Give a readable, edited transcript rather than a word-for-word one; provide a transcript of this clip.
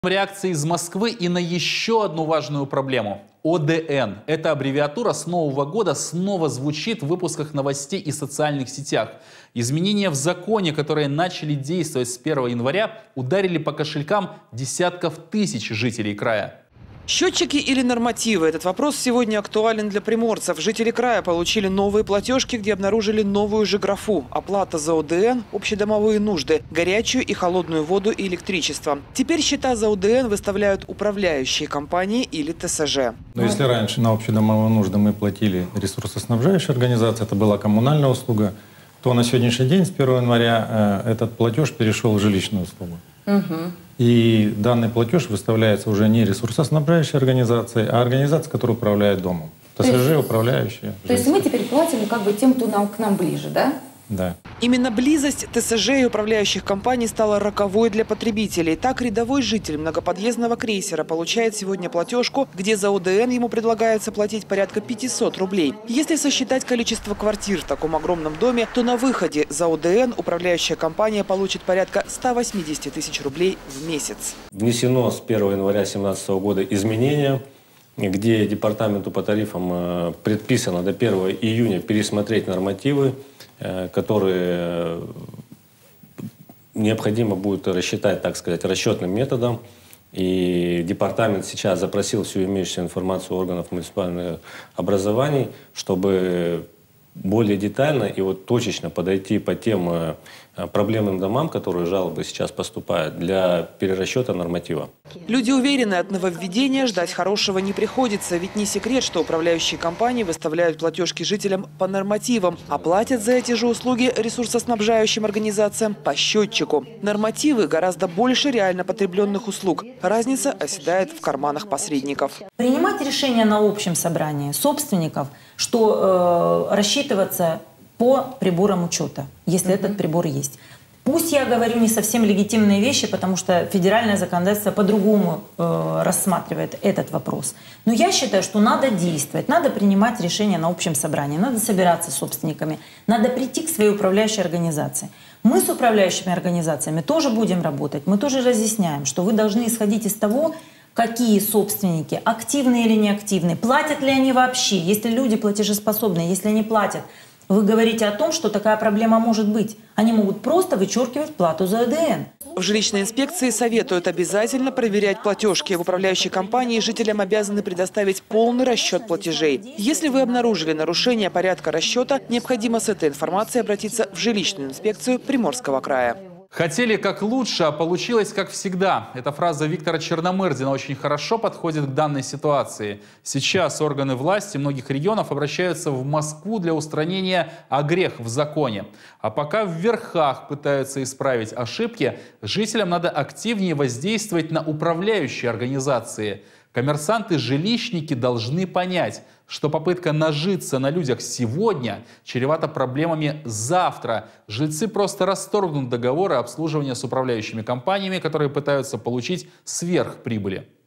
Реакции из Москвы и на еще одну важную проблему. ОДН. Эта аббревиатура с Нового года снова звучит в выпусках новостей и социальных сетях. Изменения в законе, которые начали действовать с 1 января, ударили по кошелькам десятков тысяч жителей края. Счетчики или нормативы? Этот вопрос сегодня актуален для приморцев. Жители края получили новые платежки, где обнаружили новую же графу. Оплата за ОДН, общедомовые нужды, горячую и холодную воду и электричество. Теперь счета за ОДН выставляют управляющие компании или ТСЖ. Но если раньше на общедомовые нужды мы платили ресурсоснабжающая организация, это была коммунальная услуга, то на сегодняшний день, с 1 января, этот платеж перешел в жилищную услугу. И данный платеж выставляется уже не ресурсоснабжающей организацией, а организацией, которая управляет домом. ТСЖ, управляющие. То есть мы теперь платим как бы тем, кто к нам ближе, да? Да. Именно близость ТСЖ и управляющих компаний стала роковой для потребителей. Так рядовой житель многоподъездного крейсера получает сегодня платежку, где за ОДН ему предлагается платить порядка 500 рублей. Если сосчитать количество квартир в таком огромном доме, то на выходе за ОДН управляющая компания получит порядка 180 тысяч рублей в месяц. Внесено с 1 января 2017 года изменения, где департаменту по тарифам предписано до 1 июня пересмотреть нормативы, которые необходимо будет рассчитать, так сказать, расчетным методом. И департамент сейчас запросил всю имеющуюся информацию органов муниципальных образований, чтобы более детально и вот точечно подойти по тем проблемным домам, которые жалобы сейчас поступают, для перерасчета норматива. Люди уверены, от нововведения ждать хорошего не приходится. Ведь не секрет, что управляющие компании выставляют платежки жителям по нормативам, а платят за эти же услуги ресурсоснабжающим организациям по счетчику. Нормативы гораздо больше реально потребленных услуг. Разница оседает в карманах посредников. Принимать решение на общем собрании собственников, что рассчитываться по приборам учета, если этот прибор есть. Пусть я говорю не совсем легитимные вещи, потому что федеральное законодательство по-другому рассматривает этот вопрос. Но я считаю, что надо действовать, надо принимать решения на общем собрании, надо собираться с собственниками, надо прийти к своей управляющей организации. Мы с управляющими организациями тоже будем работать, мы тоже разъясняем, что вы должны исходить из того, какие собственники, активные или неактивные, платят ли они вообще, если люди платежеспособные, если они платят. Вы говорите о том, что такая проблема может быть. Они могут просто вычеркивать плату за ОДН. В жилищной инспекции советуют обязательно проверять платежки. В управляющей компании жителям обязаны предоставить полный расчет платежей. Если вы обнаружили нарушение порядка расчета, необходимо с этой информацией обратиться в жилищную инспекцию Приморского края. Хотели как лучше, а получилось как всегда. Эта фраза Виктора Черномырдина очень хорошо подходит к данной ситуации. Сейчас органы власти многих регионов обращаются в Москву для устранения огрех в законе. А пока в верхах пытаются исправить ошибки, жителям надо активнее воздействовать на управляющие организации. Коммерсанты-жилищники должны понять, что попытка нажиться на людях сегодня чревата проблемами завтра. Жильцы просто расторгнут договоры обслуживания с управляющими компаниями, которые пытаются получить сверхприбыли.